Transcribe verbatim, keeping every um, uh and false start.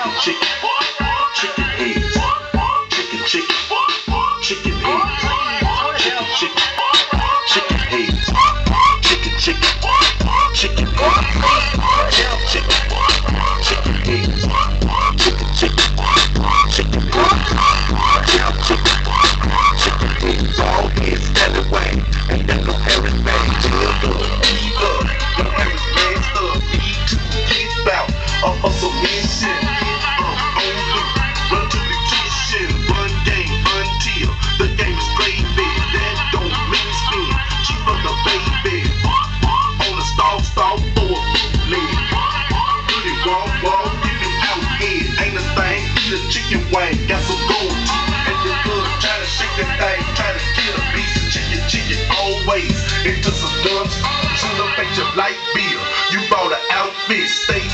chicken, chicken heads, chicken, chicken, chicken heads, chicken, chicken, chicken heads, chicken, chicken, chicken heads, chicken, chicken, chicken heads, chicken, chicken, chicken heads, chicken, chicken, chicken heads, all heads standing way, ain't there no Harris man till the eat up, no Harris man stuff, need to get out, a hustle mission, up on the run to the kitchen, run game until the game is gravy, that don't mean spin, cheap for the baby, on the stall stall for a bootleg, put it wall wall, give it out head, ain't a thing, eat a chicken wing, got some gold teeth, and the good, try to shake that thing, try to get a piece of chicken, chicken always, into some guns, soon up at your light bill, you bought an outfit, stay